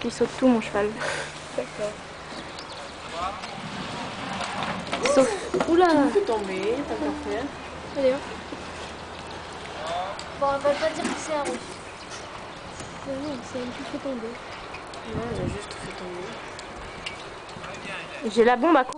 Il saute tout, mon cheval. D'accord. Sauf... Oula! Tu me fais tomber, t'as qu'à faire. Allez, hop. Bon, on va pas dire que c'est un russe. Non, c'est un petit peu tombé. Ouais, j'ai juste fait tomber. J'ai la bombe à